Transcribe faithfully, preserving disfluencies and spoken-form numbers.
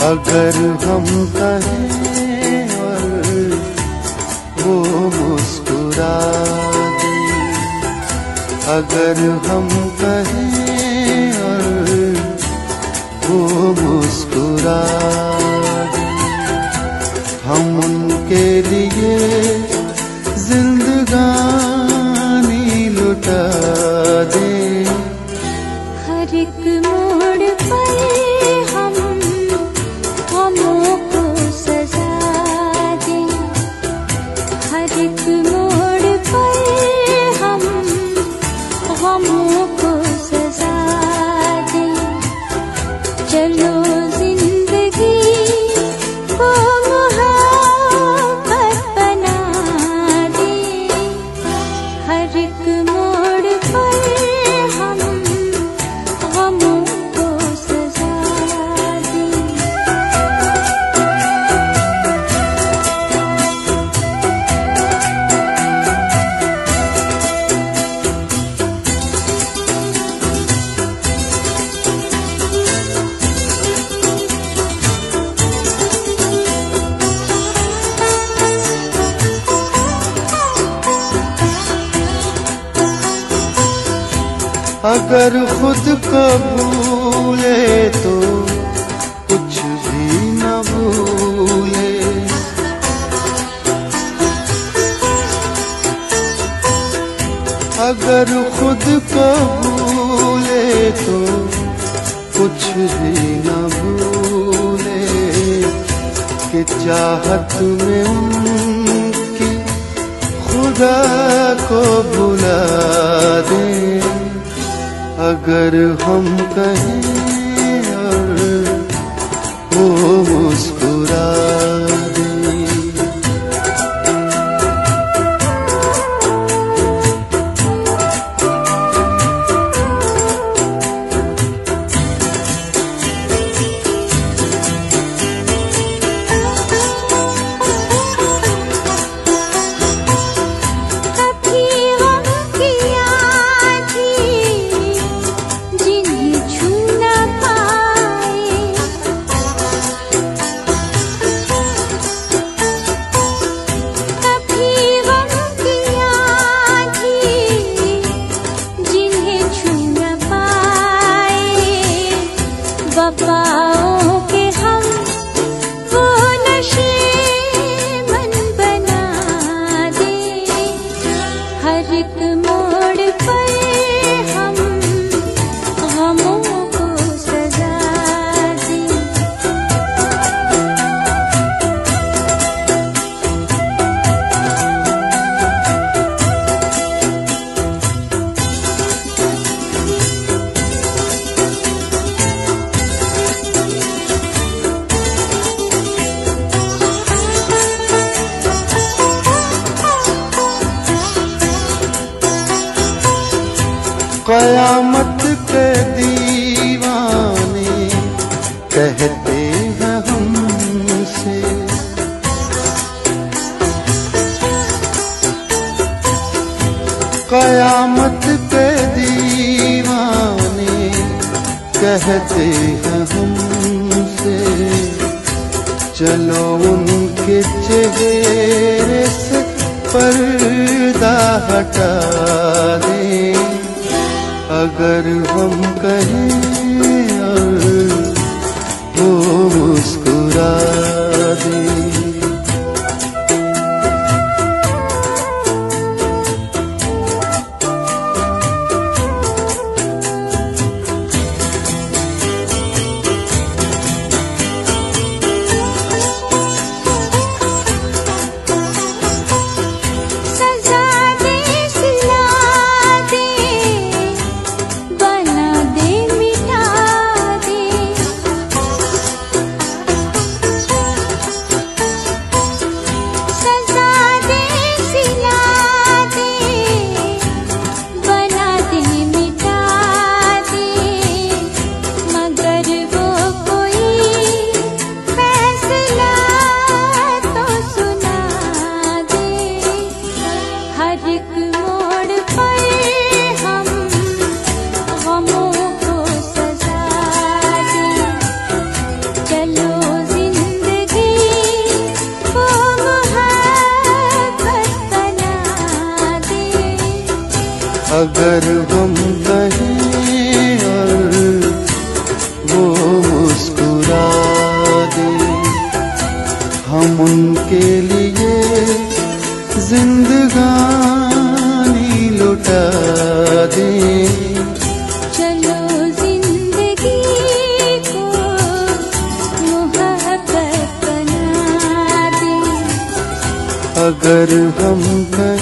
अगर हम कहें और वो मुस्कुरा दे, अगर हम कहें और वो मुस्कुरा दे, हम उनके लिए जिंदगानी लुटा दे। हर एक मोड़ पर हम गमों को सजा दें, हर एक मोड़ पर हम गमों को सजा दें। चलो जिंदगी को मोहब्बत बना दें, हर एक मोड़ पर हम गमों को सजा दें। अगर खुद को भूले तो कुछ भी न भूले, अगर खुद को भूले तो कुछ भी न भूले, कि चाहत में उनकी खुदा को भुला दे। अगर हम कहें और वो मुस्कुरा दे। वफाओं के हम वो नशे मन बना दे, हर एक मोड़ पर हम गमों को सजा दे। कयामत के दीवाने कहते हैं हमसे, कयामत के दीवाने कहते हैं हमसे, चलो उनके चेहरे से पर्दा हटा दें। अगर हम कहें और वो मुस्कुरा दे। सजा दे सिला अगर हम कहें और वो मुस्कुरा दे, हम उनके लिए जिंदगानी लुटा दें। चलो जिंदगी को मोहब्बत बना दे। अगर हम कहें